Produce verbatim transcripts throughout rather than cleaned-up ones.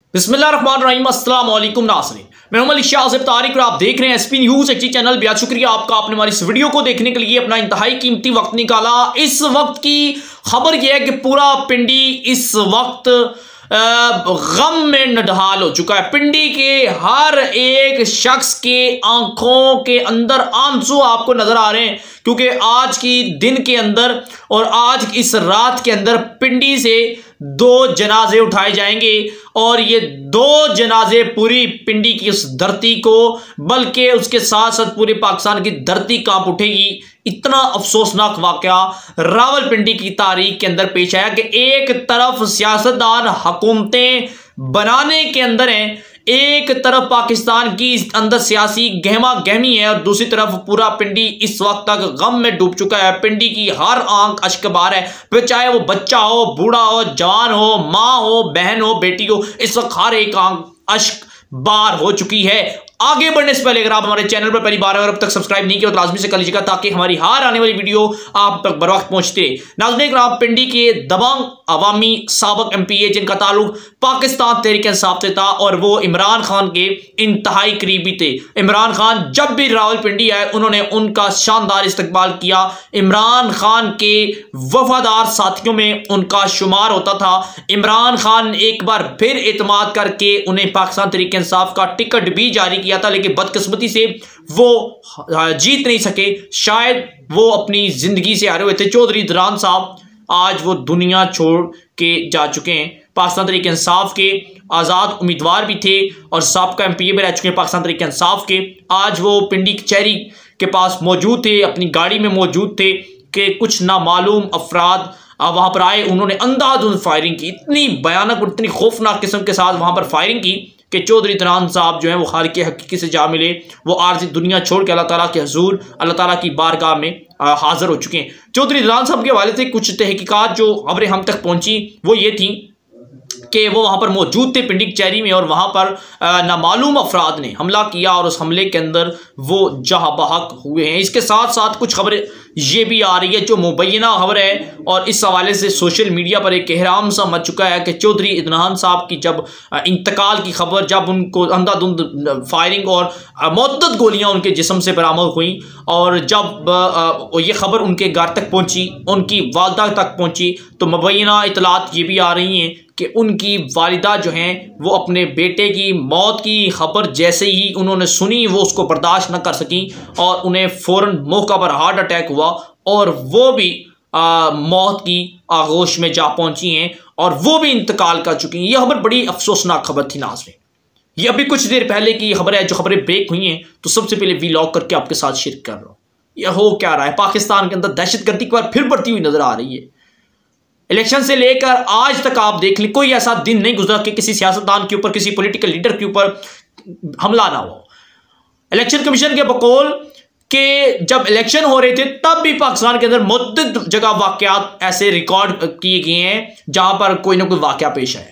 बिस्मिल्लाहिर्रहमानिर्रहीम, अस्सलाम वालेकुम नाज़रीन, मैं हूं मलिक शाह तारिक और आप देख रहे हैं एसपी न्यूज़ एचडी चैनल। बेहद शुक्रिया आपका, आपने हमारी इस वीडियो को देखने के लिए अपना इंतहाई कीमती वक्त निकाला। इस वक्त की खबर यह है कि पूरा पिंडी इस वक्त गम में नढाल हो चुका है। पिंडी के हर एक शख्स के आंखों के अंदर आंसू आपको नजर आ रहे हैं, क्योंकि आज की दिन के अंदर और आज इस रात के अंदर पिंडी से दो जनाजे उठाए जाएंगे और ये दो जनाजे पूरी पिंडी की उस धरती को, बल्कि उसके साथ साथ पूरे पाकिस्तान की धरती कांप उठेगी। इतना अफसोसनाक वाकया रावलपिंडी की तारीख के अंदर पेश आया कि एक तरफ सियासतदान हुकूमतें बनाने के अंदर हैं, एक तरफ पाकिस्तान की अंदर सियासी गहमा गहमी है और दूसरी तरफ पूरा पिंडी इस वक्त तक गम में डूब चुका है। पिंडी की हर आंख अश्कबार है, फिर चाहे वो बच्चा हो, बूढ़ा हो, जवान हो, माँ हो, बहन हो, बेटी हो, इस वक्त हर एक आंख अश्क बार हो चुकी है। आगे बढ़ने से पहले अगर आप हमारे चैनल पर पहली बार और अब तक सब्सक्राइब नहीं किया तो लाजमी से कर लीजिएगा, ताकि हमारी हर आने वाली वीडियो आप तक बर वक्त पहुंचते रहे। नाज़रीन, आप पिंडी के दबंग अवामी साबिक एम पी ए जिनका ताल्लुक पाकिस्तान तहरीक इंसाफ से था और वो इमरान खान के इंतहाई करीबी थे। इमरान खान जब भी रावलपिंडी आए उन्होंने उनका शानदार इस्तकबाल किया। इमरान खान के वफादार साथियों में उनका शुमार होता था। इमरान खान एक बार फिर एतमाद करके उन्हें पाकिस्तान तहरीक इंसाफ का टिकट भी जारी किया था, लेकिन बदकिस्मती से वो जीत नहीं सके। शायद वो अपनी जिंदगी से हारे हुए थे। चौधरी इदनान साहब आज वो दुनिया छोड़ के जा चुके हैं। पाकिस्तान तहरीक इंसाफ के आज़ाद उम्मीदवार भी थे और साबिक़ा एम पी ए में रह चुके हैं पाकिस्तान तहरीक इंसाफ के। आज वो पिंडी कचहरी के पास मौजूद थे, अपनी गाड़ी में मौजूद थे कि कुछ नामालूम अफराद वहाँ पर आए। उन्होंने अंधाधुंध फायरिंग की, इतनी भयानक और इतनी खौफनाक किस्म के साथ वहाँ पर फायरिंग की कि चौधरी इदनान साहब जो है वो खालिक हकीकी से जा मिले। वो आर्ज़ी दुनिया छोड़ के अल्लाह ताला के हुजूर, अल्लाह ताला की बारगाह में हाजिर हो चुके हैं। चौधरी इदनान साहब के हवाले से कुछ तहकीकात जो खबरें हम तक पहुंची वो ये थी कि वो वहाँ पर मौजूद थे पिंडी कचहरी में और वहाँ पर नामालूम अफराद ने हमला किया और उस हमले के अंदर वो जहाँ बहक हुए हैं। इसके साथ साथ कुछ खबरें ये भी आ रही है जो मुबैना खबर है और इस हवाले से सोशल मीडिया पर एक एहराम सा मच चुका है कि चौधरी इदनान साहब की जब इंतकाल की खबर, जब उनको अंधाधुंध फायरिंग और मुअद्दद गोलियां उनके जिस्म से बरामद हुई और जब ये खबर उनके घर तक पहुंची, उनकी वालदा तक पहुंची, तो मुबैना इतलात ये भी आ रही हैं कि उनकी वालिदा जो हैं वो अपने बेटे की मौत की खबर जैसे ही उन्होंने सुनी वो उसको बर्दाश्त न कर सकी और उन्हें फ़ौरन मौका पर हार्ट अटैक हुआ और वो भी आ, मौत की आगोश में जा पहुंची हैं और वो भी इंतकाल कर चुकी हैं। यह खबर बड़ी अफसोसनाक खबर थी नाज़रीन। ये अभी कुछ देर पहले की खबर है, जो खबरें ब्रेक हुई हैं तो सबसे पहले वीलॉग करके आपके साथ शेयर कर रहा हूँ। यह हो क्या रहा है, पाकिस्तान के अंदर दहशतगर्दी एक बार फिर बढ़ती हुई नजर आ रही है। इलेक्शन से लेकर आज तक आप देख लें, कोई ऐसा दिन नहीं गुजरा कि किसी सियासतदान के ऊपर, किसी पॉलिटिकल लीडर के ऊपर हमला ना हो। इलेक्शन कमीशन के बकौल कि जब इलेक्शन हो रहे थे तब भी पाकिस्तान के अंदर मुतअद्दिद जगह वाकयात ऐसे रिकॉर्ड किए गए हैं जहां पर कोई ना कोई वाकया पेश आया है।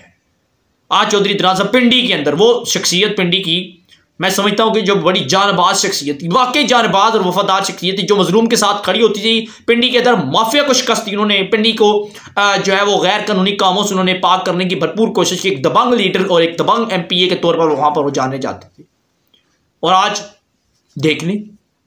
आज चौधरी इदनान साहब पिंडी के अंदर वो शख्सियत, पिंडी की मैं समझता हूं कि जो बड़ी जानबाज शख्सियत थी, वाकई जानबाज और वफादार शख्सियत थी, जो मजलूम के साथ खड़ी होती थी। पिंडी के अंदर माफिया को शिकस्त दी उन्होंने। पिंडी को जो है वो गैर कानूनी कामों से उन्होंने पाक करने की भरपूर कोशिश की। एक दबंग लीडर और एक दबंग एम पी ए के तौर पर वहां पर वो जाने जाते थे। और आज देख लें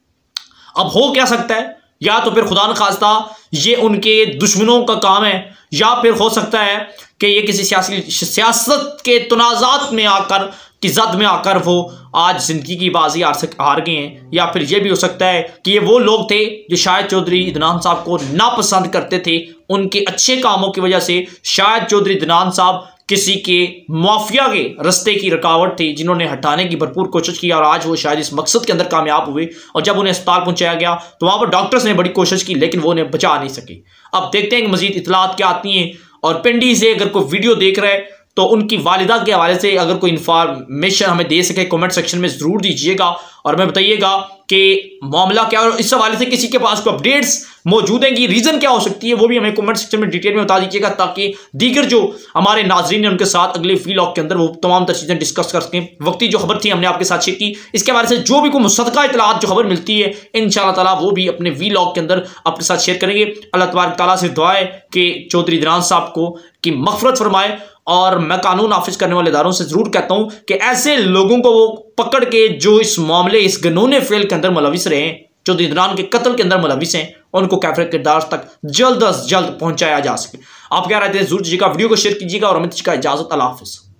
अब हो क्या सकता है। या तो फिर खुदा न खास्ता ये उनके दुश्मनों का काम है, या फिर हो सकता है कि ये किसी सियासी सियासत के तनाज़ात में आकर की जद में आकर वो आज जिंदगी की बाजी हार सक हार गए हैं। या फिर ये भी हो सकता है कि ये वो लोग थे जो शायद चौधरी इदनान साहब को नापसंद करते थे। उनके अच्छे कामों की वजह से शायद चौधरी इदनान साहब किसी के माफिया के रस्ते की रुकावट थी, जिन्होंने हटाने की भरपूर कोशिश की और आज वो शायद इस मकसद के अंदर कामयाब हुए। और जब उन्हें अस्पताल पहुंचाया गया तो वहां पर डॉक्टर्स ने बड़ी कोशिश की, लेकिन वो उन्हें बचा नहीं सके। अब देखते हैं कि मजीद इतलात क्या आती हैं। और पिंडी से अगर कोई वीडियो देख रहा है तो उनकी वालिदा के हवाले से अगर कोई इन्फॉर्मेशन हमें दे सके कमेंट सेक्शन में ज़रूर दीजिएगा और हमें बताइएगा कि मामला क्या है। और इस हवाले से किसी के पास कोई अपडेट्स मौजूद हैं कि रीज़न क्या हो सकती है, वो भी हमें कमेंट सेक्शन में डिटेल में बता दीजिएगा, ताकि दीगर जो हमारे नाजरीन हैं उनके साथ अगले व्लॉग के अंदर वो तमाम तर चीज़ें डिस्कस कर सकें। वक्ती जो खबर थी हमने आपके साथ शेयर की, इसके हवाले से जो भी कोई मुसद्दका इतलात जो खबर मिलती है इंशाअल्लाह ताला वो भी अपने व्लॉग के अंदर आपके साथ शेयर करेंगे। अल्लाह तबारक तआला से दुआ है कि चौधरी इदनान साहब को की मग़फ़िरत फरमाए और मैं कानून नाफिज करने वाले इदारों से जरूर कहता हूं कि ऐसे लोगों को वो पकड़ के जो इस मामले इस घिनौने फेल के अंदर मुलविस रहे हैं, जो इमरान के कत्ल के अंदर मुलविस हैं, उनको कैफिर किरदार तक जल्द अज जल्द पहुंचाया जा सके। आप क्या रहते हैं जरूर कीजिएगा, वीडियो को शेयर कीजिएगा और अमित जी का इजाजत। अल्लाह हाफिज।